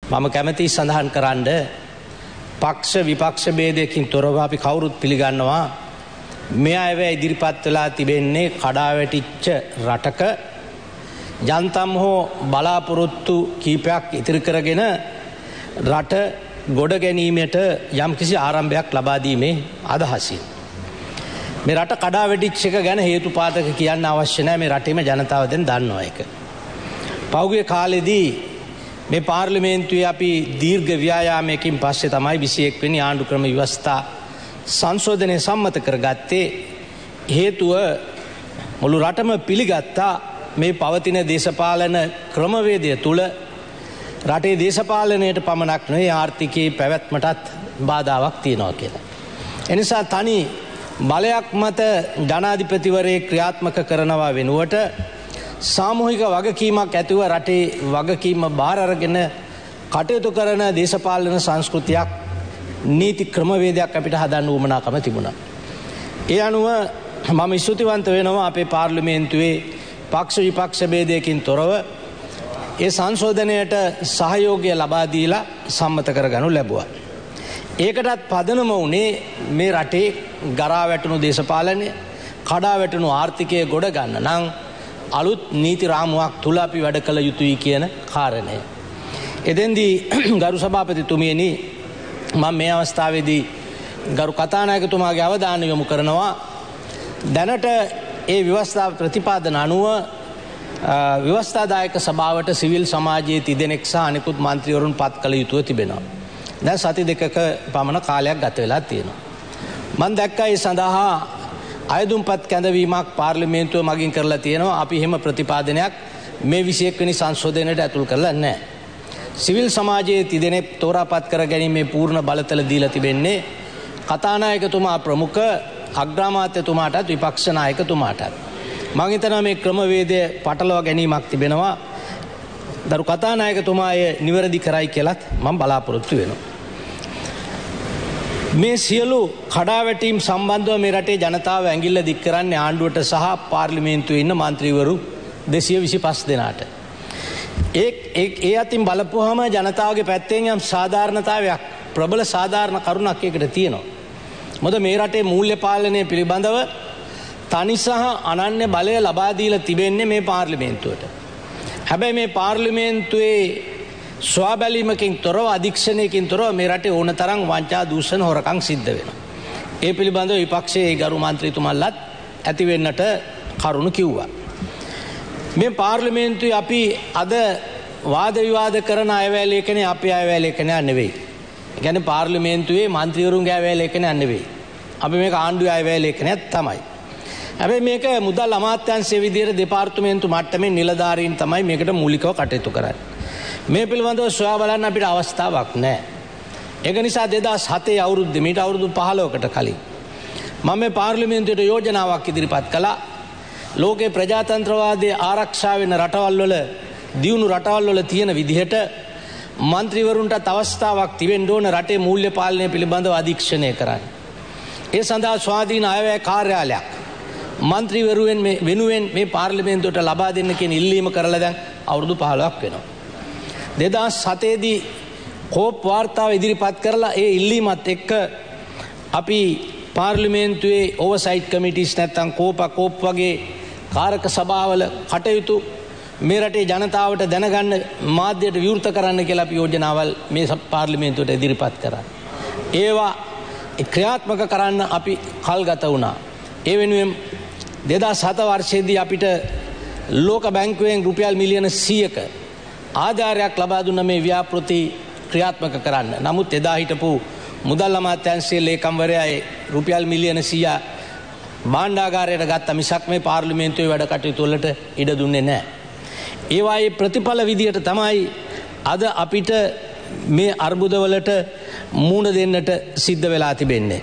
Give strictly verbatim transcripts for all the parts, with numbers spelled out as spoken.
මම කැමැති සඳහන් කරන්න පක්ෂ විපක්ෂ ભેදයකින් තොරව අපි කවුරුත් පිළිගන්නවා මේ අයවැය ඉදිරිපත් වෙලා තිබෙන්නේ කඩාවැටිච්ච රටක ජනතම් හෝ බලාපොරොත්තු කීපයක් ඉතිරි කරගෙන රට ගොඩ ගැනීමට යම්කිසි ආරම්භයක් ලබා දීමේ අදහසින් මේ රට කඩාවැටිච්ච එක ගැන හේතුපාතක කියන්න අවශ්‍ය නැහැ මේ රටේම ජනතාව දැන් දන්නවා ඒක. පෞගිය කාලෙදී මේ පාර්ලිමේන්තුවේ අපි දීර්ඝ ව්‍යායාමයකින් පස්සේ තමයි විසිඑක් වෙනි ආණ්ඩු ක්‍රම ව්‍යවස්ථා සංශෝධනය සම්මත කරගත්තේ. හේතුව මුළු රටම පිළිගත්තා මේ පවතින දේශපාලන ක්‍රමවේදය තුල රටේ දේශපාලනයට පමණක් නෙවෙයි ආර්ථිකයේ පැවැත්මටත් බාධාවක් තියෙනවා කියලා. එනිසා තනි බලයක් මත ජනාධිපතිවරයෙක් ක්‍රියාත්මක කරනවා වෙනුවට සාමූහික වගකීමක් ඇතිව රටේ වගකීම බාර අරගෙන කටයුතු කරන දේශපාලන සංස්කෘතියක් නීති ක්‍රමවේදයක් අපිට හදන්න උවමනාකම තිබුණා. ඒ අනුව මම ස්තුතිවන්ත වෙනවා අපේ පාර්ලිමේන්තුවේ පක්ෂ විපක්ෂ ભેදයකින් තොරව ඒ සංශෝධනයට සහයෝගය ලබා දීලා සම්මත කරගනු ලැබුවා. ඒකටත් පදනම වුණේ මේ රටේ ගරා වැටුණු දේශපාලනය කඩා වැටුණු ආර්ථිකය ගොඩ ගන්න නම් අලුත් නීති රාමුවක් තුල අපි වැඩ කළ යුතුයි කියන කාරණය. එදෙන්දී ගරු සභාපතිතුමියනි මම මේ අවස්ථාවේදී ගරු කතානායකතුමාගේ අවධානය යොමු කරනවා දැනට ඒ ව්‍යවස්ථා ප්‍රතිපාදන අනුව ව්‍යවස්ථාදායක සභාවට සිවිල් සමාජයේ තිදෙනෙක් සහ අනිකුත් මන්ත්‍රීවරුන් පත් කළ යුතුව තිබෙනවා. දැන් සති දෙකක පමණ කාලයක් ගත වෙලා තියෙනවා. මම දැක්කා ඒ සඳහා අයදුම්පත් කැඳවීමක් පාර්ලිමේන්තුව මගින් කරලා තියෙනවා. අපි එහෙම ප්‍රතිපාදනයක් මේ විසිඑක් වෙනි සංශෝධනයට ඇතුල් කරලා නැහැ. සිවිල් සමාජයේ තිදෙනෙක් තෝරාපත් කර ගැනීමේ පූර්ණ බලතල දීලා තිබෙන්නේ කතානායකතුමා ප්‍රමුඛ අග්‍රාමාත්‍යතුමාටත් විපක්ෂ නායකතුමාටත්. මම හිතනවා මේ ක්‍රමවේදය පටලවා ගැනීමක් තිබෙනවා. දරු කතානායකතුමා එය නිවැරදි කරයි කියලාත් මම බලාපොරොත්තු වෙනවා. මේ සියලු කඩාවැටීම් සම්බන්ධව මේ රටේ ජනතාව ඇඟිල්ල දික් කරන්නේ ආණ්ඩුවට සහ පාර්ලිමේන්තුවේ ඉන්න මන්ත්‍රීවරු දෙසිය විසිපහ දෙනාට. ඒ ඒ අතින් බලපුවාම ජනතාවගේ පැත්තෙන් යම් සාධාරණතාවයක් ප්‍රබල සාධාරණ කරුණක් එකට තියෙනවා. මොකද මේ රටේ මූල්‍ය පාලනය පිළිබඳව තනි සහ අනන්‍ය බලය ලබා දීලා තිබෙන්නේ මේ පාර්ලිමේන්තුවට. හැබැයි මේ පාර්ලිමේන්තුවේ ස්වබැලීමකින් තොරව අධීක්ෂණයකින් තොරව මේ රටේ ඕන තරම් වංචා දූෂණ හොරකම් සිද්ධ වෙනවා. ඒ පිළිබඳව විපක්ෂයේ ගරු මන්ත්‍රීතුමන්ලත් ඇති වෙන්නට කරුණු කිව්වා. මේ පාර්ලිමේන්තුවේ අපි අද වාද විවාද කරන අයවැය ලේඛනය අපේ අයවැය ලේඛනය නෙවෙයි. ඒ කියන්නේ පාර්ලිමේන්තුවේ මන්ත්‍රීවරුන්ගේ අයවැය ලේඛනය නෙවෙයි. අපි මේක ආණ්ඩුවේ අයවැය ලේඛනයක් තමයි. හැබැයි මේක මුදල් අමාත්‍යාංශයේ විදියට දෙපාර්තමේන්තු මට්ටමේ නිලධාරීන් තමයි මේකට මූලිකව කටයුතු කරන්නේ. මේ පිළිබඳව සොයා බලන්න අපිට අවස්ථාවක් නැහැ. ඒක නිසා දෙදහස් හතේ අවුරුද්දේ මීට අවුරුදු පහළොවකට කලින් මම මේ පාර්ලිමේන්තුවට යෝජනාවක් ඉදිරිපත් කළා. ලෝකේ ප්‍රජාතන්ත්‍රවාදයේ ආරක්ෂා වෙන රටවල් වල දියුණු රටවල් වල තියෙන විදිහට മന്ത്രിවරුන්ට අවස්ථාවක් තිබෙන්න ඕන රටේ මූල්‍ය පාලනය පිළිබඳව අධීක්ෂණය කරන්න. ඒ සඳහා ස්වාධීන අයවැය කාර්යාලයක් മന്ത്രിවරුන් වෙනුවෙන් මේ පාර්ලිමේන්තුවට ලබා දෙන්න කියන ඉල්ලීම කරලා දැන් අවුරුදු පහළොවක් වෙනවා. දෙදහස් හතේ දී කෝප් වාර්තාව ඉදිරිපත් කරලා ඒ ඉල්ලීමත් එක්ක අපි පාර්ලිමේන්තුවේ ඕවර්සයිට් කමිටිස් නැත්තම් කෝප කෝප් වගේ කාරක සභාවල කටයුතු මේ රටේ ජනතාවට දැනගන්න මාධ්‍යයට විවෘත කරන්න කියලා අපි යෝජනාවල් මේ පාර්ලිමේන්තුවට ඉදිරිපත් කරා. ඒවා ක්‍රියාත්මක කරන්න අපි කල් ගත වුණා. ඒ වෙනුවෙන් දෙදහස් හත වර්ෂයේදී අපිට ලෝක බැංකුවෙන් රුපියල් මිලියන සීයක ආධාරයක් ලබා දුන්න මේ ව්‍යාපෘති ක්‍රියාත්මක කරන්න. නමුත් එදා හිටපු මුදල් අමාත්‍යාංශයේ ලේකම්වරයා රුපියල් මිලියන සීය භාණ්ඩාගාරයට ගත්ත මිසක් මේ පාර්ලිමේන්තුවේ වැඩ කටයුතු වලට ඉඩ දුන්නේ නැහැ. ඒ වායේ ප්‍රතිඵල විදියට තමයි අද අපිට මේ අර්බුදවලට මුහුණ දෙන්නට සිද්ධ වෙලා තිබෙන්නේ.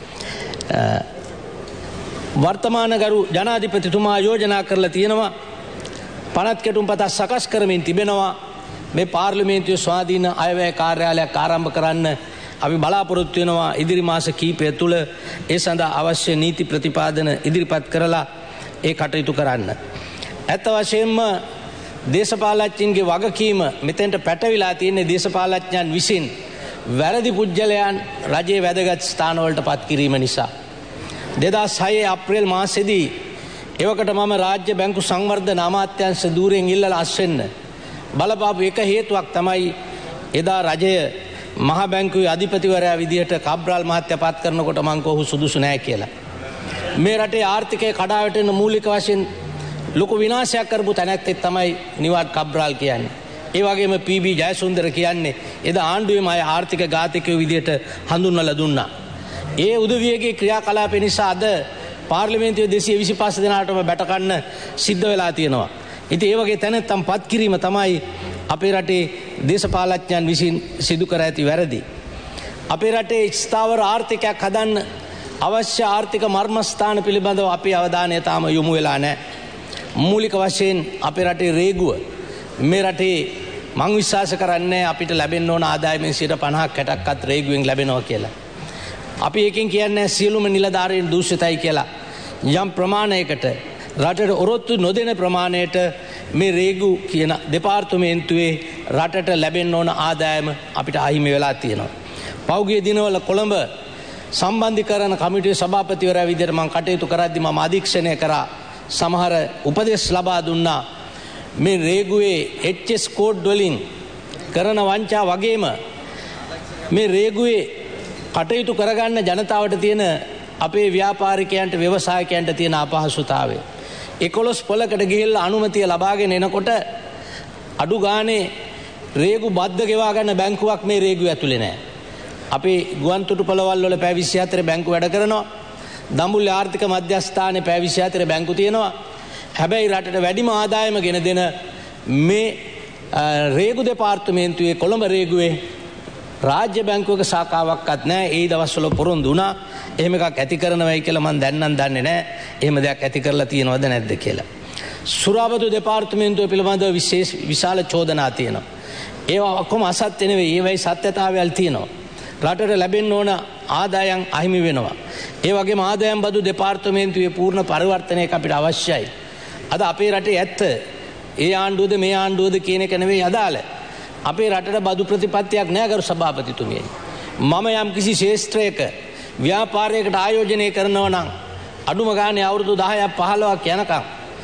වර්තමාන ගරු ජනාධිපතිතුමා යෝජනා කරලා තියෙනවා පනත් කෙටුම්පත සකස් කරමින් තිබෙනවා මේ පාර්ලිමේන්තුවේ ස්වාධීන අයවැය කාර්යාලයක් ආරම්භ කරන්න අපි බලාපොරොත්තු වෙනවා ඉදිරි මාස කිහිපය තුළ ඒ සඳහා අවශ්‍ය නීති ප්‍රතිපාදන ඉදිරිපත් කරලා ඒ කටයුතු කරන්න. ඇත්ත වශයෙන්ම දේශපාලඥයින්ගේ වගකීම මෙතෙන්ට පැටවිලා තියෙන්නේ දේශපාලඥයන් විසින් වැරදි පුජ්‍යලයන් රජයේ වැදගත් ස්ථානවලට පත් කිරීම නිසා. දෙදහස් හය අප්‍රේල් මාසෙදී එවකට මම රාජ්‍ය බැංකු සංවර්ධන අමාත්‍යාංශ ධූරයෙන් ඉල්ලලා අස්වෙන්න බලපාපු එක හේතුවක් තමයි එදා රජය මහ බැංකුවේ අධිපතිවරයා විදිහට කබ්‍රාල් මහත්තයා පත් කරනකොට මං කොහොම සුදුසු නැහැ කියලා. මේ රටේ ආර්ථිකය කඩා වැටෙන මූලික වශයෙන් ලොකු විනාශයක් කරපු තැනැත්තෙක් තමයි නිවාඩ් කබ්‍රාල් කියන්නේ. ඒ වගේම පී.බී. ජයසුන්දර කියන්නේ එදා ආණ්ඩුවේම අය ආර්ථික ඝාතකයෝ විදිහට හඳුන්වලා දුන්නා. ඒ උදවියගේ ක්‍රියාකලාපය නිසා අද පාර්ලිමේන්තුවේ දෙසිය විසිපහ දෙනාටම බැටකන්න සිද්ධ වෙලා තියෙනවා. ඉතින් ඒ වගේ තැනැත්තන් පත් කිරීම තමයි අපේ රටේ දේශපාලඥයන් විසින් සිදු කර ඇති වැරදි. අපේ රටේ ස්ථාවර ආර්ථිකයක් හදන්න අවශ්‍ය ආර්ථික මර්මස්ථාන පිළිබඳව අපේ අවධානය තාම යොමු වෙලා නැහැ. මූලික වශයෙන් අපේ රටේ රේගුව මේ රටේ මං විශ්වාස කරන්නේ අපිට ලැබෙන්න ඕන ආදායමෙන් සියයට පනහක් හැටක්වත් රේගුවෙන් ලැබෙනවා කියලා. අපි එකකින් කියන්නේ සියලුම නිලධාරීන් දූෂිතයි කියලා. යම් ප්‍රමාණයකට රටට ඔරොත්තු නොදෙන ප්‍රමාණයට මේ රේගු කියන දෙපාර්තමේන්තුවේ රටට ලැබෙන්න ඕන ආදායම අපිට අහිමි වෙලා තියෙනවා. පෞගිය දිනවල කොළඹ සම්බන්ධීකරණ කමිටුවේ සභාපතිවරයා විදිහට මම කටයුතු කරද්දී මම අධීක්ෂණය කරා සමහර උපදෙස් ලබා දුන්නා. මේ රේගුවේ එච් එස් කෝඩ් වලින් කරන වංචා වගේම මේ රේගුවේ කටයුතු කරගන්න ජනතාවට තියෙන අපේ ව්‍යාපාරිකයන්ට ව්‍යවසායකයන්ට තියෙන අපහසුතාවය. එකොළොස් පොලකට ගිහිල්ලා අනුමැතිය ලබාගෙන එනකොට අඩු ගානේ රේගු බද්ද ගෙවා ගන්න බැංකුවක් මේ රේගුව ඇතුලේ නැහැ. අපේ ගුවන්තොටුපළවල් වල පැය විසිහතර බැංකු වැඩ කරනවා. දඹුල්ල ආර්ථික මධ්‍යස්ථානයේ පැය විසිහතර බැංකු තියෙනවා. හැබැයි රටට වැඩිම ආදායම ගෙන දෙන මේ රේගු දෙපාර්තමේන්තුවේ කොළඹ රේගුවේ රාජ්‍ය බැංකුවක ශාඛාවක්වත් නැහැ. ඒ දවස්වල පොරොන්දු වුණා. එහෙම එකක් ඇති කරනවයි කියලා මම දැන් නම් දන්නේ නැහැ. එහෙම දෙයක් ඇති කරලා තියෙනවද නැද්ද කියලා. සුරාබදු දෙපාර්තමේන්තුව පිළිබඳව විශේෂ විශාල චෝදනා තියෙනවා. ඒවා ඔක්කොම අසත්‍ය නෙවෙයි. ඒවයි සත්‍යතාවයල් තියෙනවා. රටට ලැබෙන්න ඕන ආදායම් අහිමි වෙනවා. ඒ වගේම ආදායම් බදු දෙපාර්තමේන්තුවේ පූර්ණ පරිවර්තනයක් අපිට අවශ්‍යයි. අද අපේ රටේ ඇත්ත ඒ ආණ්ඩුවද මේ ආණ්ඩුවද කියන එක නෙවෙයි අදාළ. අපේ රටට බදු ප්‍රතිපත්තියක් නැහැ ගරු සභාපතිතුමියනි. මම යම් කිසි ශේෂ්ත්‍රයක ව්‍යාපාරයකට ආයෝජනය කරනවා නම් අඩුම ගානේ අවුරුදු දහයක් පහළොවක් යනකම්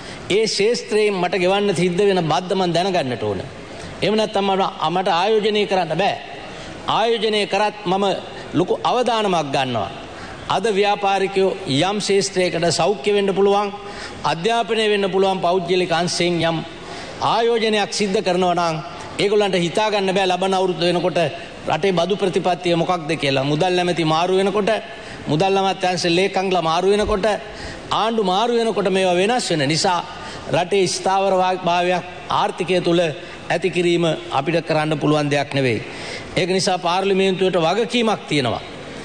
ඒ ශේෂ්ත්‍රයෙන් මට ගෙවන්න සිද්ධ වෙන බද්ද මන් දැනගන්නට ඕන. එහෙම නැත්නම් මට ආයෝජනය කරන්න බෑ. ආයෝජනය කරත් මම ලොකු අවදානමක් ගන්නවා. අද ව්‍යාපාරිකයෝ යම් ශේෂ්ත්‍රයකට සෞඛ්‍ය වෙන්න පුළුවන්, අධ්‍යාපනය වෙන්න පුළුවන් පෞද්ගලික අංශයෙන් යම් ආයෝජනයක් සිද්ධ කරනවා නම් ඒගොල්ලන්ට හිතා ගන්න බෑ ලබන අවුරුද්ද වෙනකොට රටේ බදු ප්‍රතිපත්තිය මොකක්ද කියලා. මුදල් නැමැති මාරු වෙනකොට, මුදල් අමාත්‍යාංශ ලේකම්ලා මාරු වෙනකොට, ආණ්ඩු මාරු වෙනකොට මේවා වෙනස් වෙන නිසා රටේ ස්ථාවර භාවයක් ආර්ථිකය තුල ඇති කිරීම අපිට කරන්න පුළුවන් දෙයක් නෙවෙයි. ඒක නිසා පාර්ලිමේන්තුවට වගකීමක් තියෙනවා.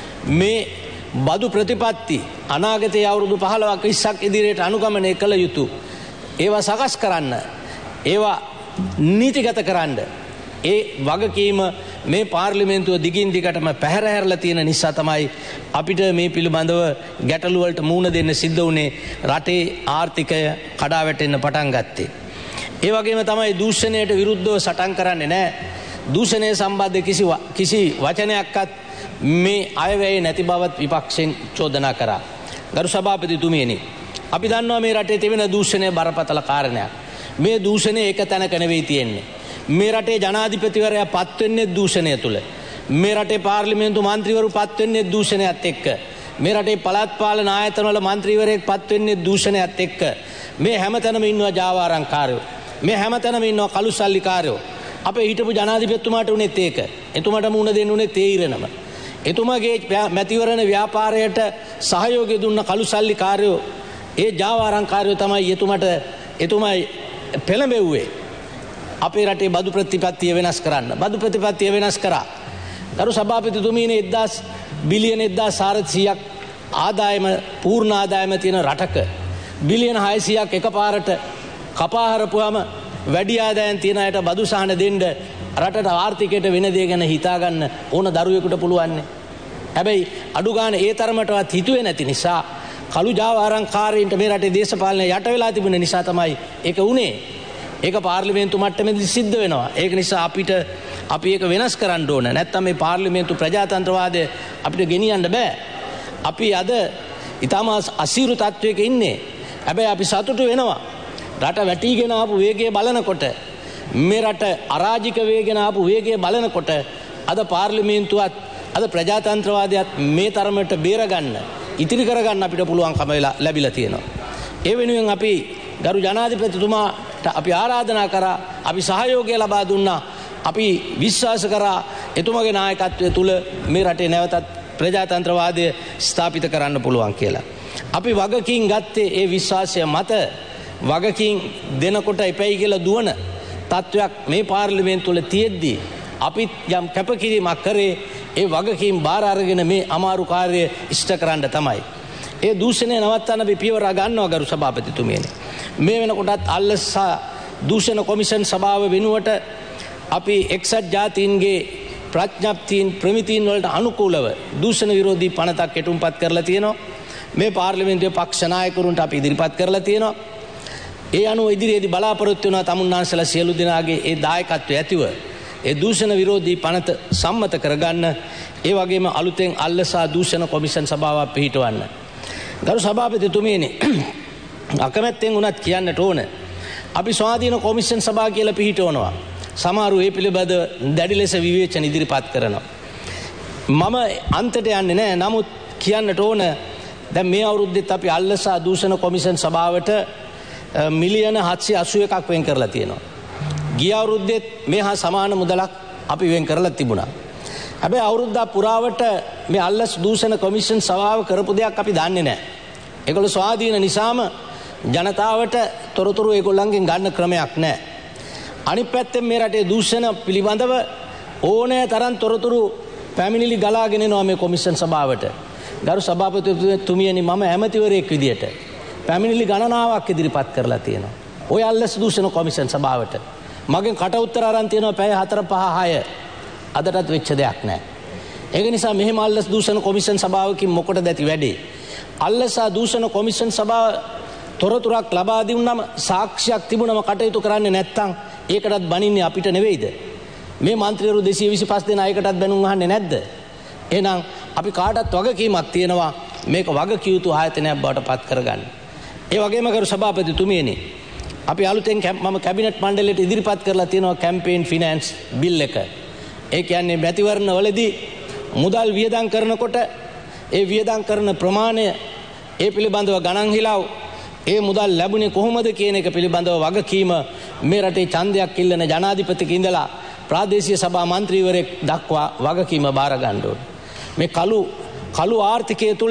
මේ බදු ප්‍රතිපත්ති අනාගතයේ අවුරුදු පහළොවක් විස්සක් ඉදිරියට අනුගමනය කළ යුතු. ඒවා සකස් කරන්න, ඒවා නීතිගත කරන්න. ඒ වගකීම මේ පාර්ලිමේන්තුව දිගින් දිගටම පැහැර හැරලා තියෙන නිසා තමයි අපිට මේ පිළිබඳව ගැටලු වලට මුහුණ දෙන්න සිද්ධ වුණේ. රටේ ආර්ථිකය කඩා වැටෙන්න පටන් ගත්තේ. ඒ වගේම තමයි දූෂණයට විරුද්ධව සටන් කරන්නේ නැහැ. දූෂණය සම්බන්ධ කිසි කිසි වචනයක්වත් මේ අයවැය නැති බවත් විපක්ෂෙන් චෝදනා කරා. ගරු සභාපතිතුමියනි, අපි දන්නවා මේ රටේ තිබෙන දූෂණය බරපතල කාරණයක්. මේ දූෂණය එක තැනක නෙවෙයි තියෙන්නේ. මේ රටේ ජනාධිපතිවරයා පත් වෙන්නේ දූෂණය තුල. මේ රටේ පාර්ලිමේන්තු මන්ත්‍රීවරු පත් වෙන්නේ දූෂණයත් එක්ක. මේ රටේ පළාත් පාලන ආයතනවල මන්ත්‍රීවරයෙක් පත් වෙන්නේ දූෂණයත් එක්ක. මේ හැමතැනම ඉන්නවා ජාවාරම්කාරයෝ. මේ හැමතැනම ඉන්නවා කළුසල්ලිකාරයෝ. අපේ හිටපු ජනාධිපතිතුමාට උනේත් ඒක. එතුමාට මුණ දෙන්න උනේ තේ ඉරනම. එතුමාගේ මැතිවරණ ව්‍යාපාරයට සහයෝගය දුන්න කළුසල්ලිකාරයෝ, ඒ ජාවාරම්කාරයෝ තමයි එතුමාට එතුමයි පෙළඹෙව්වේ අපේ රටේ බදු ප්‍රතිපත්තිය වෙනස් කරන්න. බදු ප්‍රතිපත්තිය වෙනස් කරා. ගරු සභාපතිතුමීනි, එක්දාස් බිලියන එක්දාස් හාරසියයක් ආදායම පූර්ණ ආදායම තියෙන රටක බිලියන හයසියයක් එකපාරට කපා හරපුවාම වැඩි ආදායම් තියෙන අයට බදු සහන දෙන්න රටට ආර්ථිකයට වෙන දේ ගැන හිතා ගන්න ඕන දරුවෙකුට පුළුවන්. හැබැයි අඩු ගන්න ඒ තරමටවත් හිතුවේ නැති නිසා කළු ජාවාරම්කාරයින්ට මේ රටේ දේශපාලනය යට වෙලා තිබුණ නිසා තමයි ඒක උනේ. ඒක පාර්ලිමේන්තු මට්ටමේදී සිද්ධ වෙනවා. ඒක නිසා අපිට අපි ඒක වෙනස් කරන්න ඕන. නැත්නම් මේ පාර්ලිමේන්තු ප්‍රජාතන්ත්‍රවාදය අපිට ගෙනියන්න බෑ. අපි අද ඊටම අසීරු තත්වයක ඉන්නේ. හැබැයි අපි සතුටු වෙනවා. රට වැටිගෙන ආපු වේගය බලනකොට, මේ රට අරාජික වේගෙන ආපු වේගය බලනකොට අද පාර්ලිමේන්තුවත් අද ප්‍රජාතන්ත්‍රවාදයත් මේ තරමට බේරගන්න, ඉතිරි කරගන්න අපිට පුළුවන්කම ලැබිලා තියෙනවා. ඒ වෙනුවෙන් අපි ගරු ජනාධිපතිතුමාට අපි ආරාධනා කරා, අපි සහයෝගය ලබා දුන්නා. අපි විශ්වාස කරා එතුමගේ නායකත්වය තුල මේ රටේ නැවතත් ප්‍රජාතන්ත්‍රවාදය ස්ථාපිත කරන්න පුළුවන් කියලා. අපි වගකීම් ගත්තේ ඒ විශ්වාසය මත. වගකීම් දෙනකොට එපැයි කියලා දුවන තත්වයක් මේ පාර්ලිමේන්තුව තුළ තියෙද්දී අපි යම් කැපකිරීමක් කරේ ඒ වගකීම් බාර අරගෙන මේ අමාරු කාර්යය ඉෂ්ට කරන්න තමයි. ඒ දූෂණය නවත්තන්න අපි පියවර ගන්නවා ගරු සභාපතිතුමියනි. මේ වෙනකොටත් අල්ලස් දූෂණ කොමිෂන් සභාව වෙනුවට අපි එක්සත් ජාතීන්ගේ ප්‍රඥප්තින් ප්‍රමිතීන් වලට අනුකූලව දූෂණ විරෝධී පනතක් කෙටුම්පත් කරලා තියෙනවා. මේ පාර්ලිමේන්තුවේ පක්ෂ නායකරුන්ට අපි ඉදිරිපත් කරලා තියෙනවා. ඒ අනුව ඉදිරියේදී බලාපොරොත්තු වෙනවා තමුන්නාන්සලා සියලු දෙනාගේ ඒ දායකත්වය ඇතිව ඒ දූෂණ විරෝධී පනත සම්මත කරගන්න, ඒ වගේම අලුතෙන් අල්ලසා දූෂණ කොමිෂන් සභාවක් පිහිටවන්න. ගරු සභාපතිතුමියනි, අකමැත්තෙන් උනත් කියන්නට ඕන, අපි ස්වාධීන කොමිෂන් සභාව කියලා පිහිටවනවා. සමහරු ඒ පිළිබඳ දැඩි ලෙස විවේචන ඉදිරිපත් කරනවා. මම අන්තයට යන්නේ නැහැ. නමුත් කියන්නට ඕන, දැන් මේ අවුරුද්දෙත් අපි අල්ලසා දූෂණ කොමිෂන් සභාවට මිලියන හත්සිය අසූ එකක් වෙන් කරලා තියෙනවා. ගිය අවුරුද්දෙත් මේ හා සමාන මුදලක් අපි වෙන් කරලා තිබුණා. හැබැයි අවුරුද්දක් පුරාවට මේ අල්ලස් දූෂණ කොමිෂන් සභාව කරපු දෙයක් අපි දන්නේ නැහැ. ඒගොල්ලෝ ස්වාධීන නිසාම ජනතාවට තොරතුරු ඒගොල්ලන්ගෙන් ගන්න ක්‍රමයක් නැහැ. අනිත් පැත්තෙන් මේ රටේ දූෂණ පිළිබඳව ඕනෑ තරම් තොරතුරු පැමිණිලි ගලාගෙන එනවා මේ කොමිෂන් සභාවට. ගරු සභාපතිතුමියනි, මම ඇමතිවරයෙක් විදියට පැමිණිලි ගණනාවක් ඉදිරිපත් කරලා තියෙනවා ඔය අල්ලස් දූෂණ කොමිෂන් සභාවට. මගෙන් කට උත්තර අරන් තියෙනවා පැය හතර පහ හය. අදටත් වෙච්ච දෙයක් නැහැ. ඒක නිසා මෙහෙම අල්ලස් දූෂණ කොමිෂන් සභාවකින් මොකටද ඇති වැඩේ? අල්ලසා දූෂණ කොමිෂන් සභාව තොරතුරක් ලබා දුන්නම, සාක්ෂියක් තිබුණම කටයුතු කරන්නේ නැත්නම් ඒකටත් බනින්නේ අපිට නෙවෙයිද? මේ මන්ත්‍රීවරු දෙසිය විසිපහ දෙනා ඒකටත් බැනුම් අහන්නේ නැද්ද? එහෙනම් අපි කාටත් වගකීමක් තියෙනවා මේක වගකිය යුතු ආයතනයක් බවට පත් කරගන්න. ඒ වගේම කරු සභාපතිතුමියනි, අපි අලුතෙන් මම කැබිනට් මණ්ඩලයට ඉදිරිපත් කරලා තියෙනවා කැම්පේන් ෆිනෑන්ස් බිල් එක. ඒ කියන්නේ මැතිවරණ වලදී මුදල් වියදම් කරනකොට ඒ වියදම් කරන ප්‍රමාණය, ඒ පිළිබඳව ගණන් හිලව්, ඒ මුදල් ලැබුණේ කොහොමද කියන එක පිළිබඳව වගකීම මේ රටේ ඡන්දයක් ඉල්ලන ජනාධිපතික ඉඳලා ප්‍රාදේශීය සභා මන්ත්‍රීවරයෙක් දක්වා වගකීම බාර ගන්න ඕනේ. මේ කළු කළු ආර්ථිකය තුල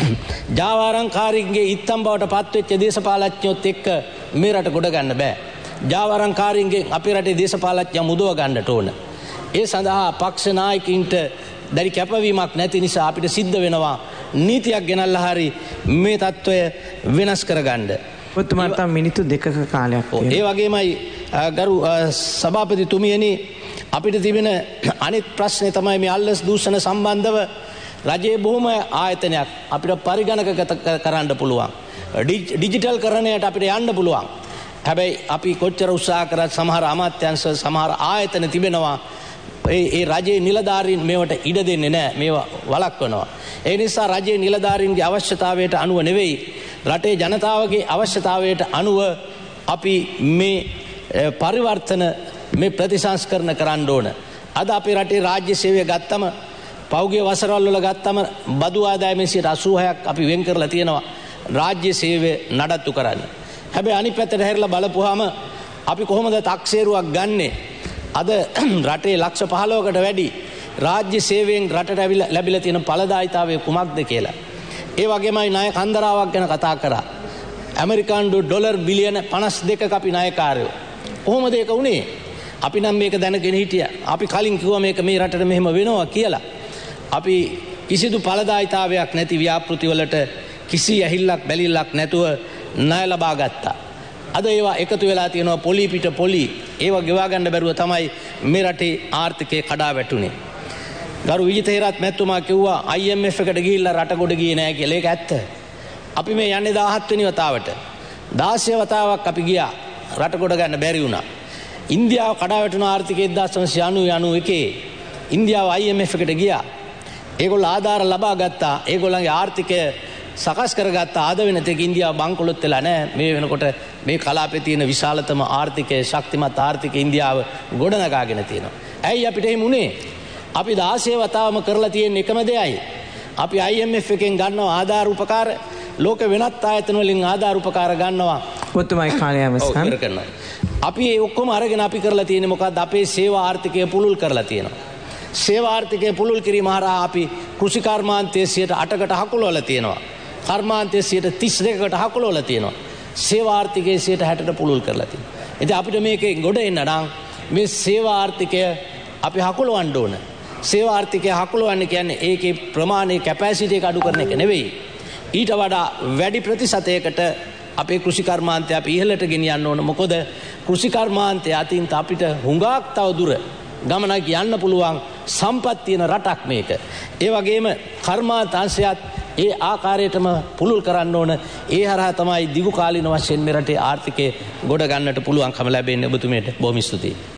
ජාවාරම්කාරීන්ගේ ඉත්තම් බවට පත්වෙච්ච දේශපාලඥයොත් එක්ක මේ රට ගොඩ ගන්න බෑ. ජාවාරම්කාරීන්ගෙන් අපේ රටේ දේශපාලඥයන් මුදව ගන්නට ඕන. ඒ සඳහා පක්ෂ නායකින්ට දැඩි කැපවීමක් නැති නිසා අපිට සිද්ධ වෙනවා නීතියක් ගෙනල්ලා හරි මේ තත්ත්වය වෙනස් කරගන්න. ඔබතුමාට මිනිත්තු දෙකක කාලයක් තියෙනවා. ඒ වගේමයි ගරු සභාපතිතුමියනි, අපිට තිබෙන අනිත් ප්‍රශ්නේ තමයි මේ අල්ලස් දූෂණ සම්බන්ධව රජයේ බොහොම ආයතනයක් අපිට පරිගණකගත කරන්න පුළුවන්. ඩිජිටල් කරණයට අපිට යන්න පුළුවන්. හැබැයි අපි කොච්චර උත්සාහ කරත් සමහර අමාත්‍යාංශ, සමහර ආයතන තිබෙනවා ඒ ඒ රජයේ නිලධාරීන් මේවට ඉඩ දෙන්නේ නැහැ. මේවා වළක්වනවා. ඒ නිසා රජයේ නිලධාරීන්ගේ අවශ්‍යතාවයට අනුව නෙවෙයි, රටේ ජනතාවගේ අවශ්‍යතාවයට අනුව අපි මේ පරිවර්තන, මේ ප්‍රතිසංස්කරණ කරන්න ඕන. අද අපේ රටේ රාජ්‍ය සේවය ගත්තම, පෞගේ වසරවල් වල ගත්තම බදු ආදායමෙන් සියයට අසූහයක් අපි වෙන් කරලා තියෙනවා රාජ්‍ය සේවය නඩත්තු කරන්න. හැබැයි අනිත් පැත්තට හැරිලා බලපුවාම අපි කොහොමද තාක්ෂේරුවක් ගන්නෙ? අද රටේ ලක්ෂ පහළොවකට වැඩි රාජ්‍ය සේවයෙන් රටට ලැබිලා තියෙන ඵලදායීතාවය කුමක්ද කියලා. ඒ වගේමයි ණය කන්දරාවක් ගැන කතා කරා. ඇමරිකානු ඩොලර් බිලියන පනස් දෙකක අපි ණයකාරයෝ. කොහොමද ඒක වුනේ? අපි නම් මේක දැනගෙන හිටියා. අපි කලින් කිව්වා මේක මේ රටට මෙහෙම වෙනවා කියලා. අපි කිසිදු ඵලදායීතාවයක් නැති ව්‍යාපෘති වලට කිසි ඇහිල්ලක් බැලිල්ලක් නැතුව ණය ලබා ගත්තා. අද ඒවා එකතු වෙලා තියෙනවා පොලි පිට පොලි. ඒවා ගෙවා ගන්න බැරුව තමයි මේ රටේ ආර්ථිකය කඩා වැටුනේ. ගරු විජිතේරත් මැතිතුමා කිව්වා I M F එකට ගිහිල්ලා රට ගොඩ ගියේ නෑ කියලා. ඒක ඇත්ත. අපි මේ යන්නේ දාහත් වෙනි වතාවට. දාසය වතාවක් අපි ගියා රට ගොඩ ගන්න බැරි වුණා. ඉන්දියාව කඩාවැටුණු ආර්ථිකය එක්දාස් නවසිය අනූ අනූ එකේ ඉන්දියාව I M F එකට ගියා. ඒගොල්ලෝ ආධාර ලබා ගත්තා. ඒගොල්ලන්ගේ ආර්ථිකය සකස් කරගත්තා. ආද වෙන තෙක් ඉන්දියාව බංකොලොත් වෙලා නැහැ. මේ වෙනකොට මේ කලාපේ තියෙන විශාලතම ආර්ථිකය, ශක්තිමත් ආර්ථික ඉන්දියාව ගොඩනගාගෙන තියෙනවා. ඇයි අපිට එහෙම උනේ? අපි දාසය වතාවම කරලා තියෙන එකම දෙයයි. අපි I M F එකෙන් ගන්නවා ආධාර උපකාර, ලෝක වෙනත් ආයතන වලින් ආධාර උපකාර ගන්නවා. ඔබතුමායි කාලය අවසන්. ඔව් කරනවා. අපි ඒ ඔක්කොම අරගෙන අපි කරලා තියෙන්නේ මොකද්ද? අපේ සේවා ආර්ථිකය පුළුල් කරලා තියෙනවා. සේවා ආර්ථිකය පුළුල් කිරීම හරහා අපි කෘෂි කර්මාන්තයේ සියයට අටකට හකුලවලා තියෙනවා. කර්මාන්තයේ සියයට තිස් දෙකකට හකුලවලා තියෙනවා. සේවා ආර්ථිකයේ සියයට හැටට පුළුල් කරලා තියෙනවා. ඉතින් අපිට මේකේ ගොඩ එන්න නම් මේ සේවා ආර්ථිකය අපි හකුලවන්න ඕන. සේවා ආර්ථිකය හකුලවන්න කියන්නේ ඒකේ ප්‍රමාණයේ කැපැසිටි එක අඩු කරන එක නෙවෙයි. ඊට වඩා වැඩි ප්‍රතිශතයකට අපේ කෘෂි කර්මාන්තය අපි ඉහළට ගෙනියන්න ඕන. මොකද කෘෂි කර්මාන්තය අතින් අපිට හුඟක් තව දුර ගමනක් යන්න පුළුවන් සම්පත් තියෙන රටක් මේක. ඒ වගේම කර්මාන්ත අංශයත් ඒ ආකාරයටම පුළුල් කරන්න ඕන. ඒ හරහා තමයි දිගු කාලින වශයෙන් මේ රටේ ආර්ථිකය ගොඩ ගන්නට පුළුවන්කම ලැබෙන්නේ. ඔබතුමීට බොහොම ස්තුතියි.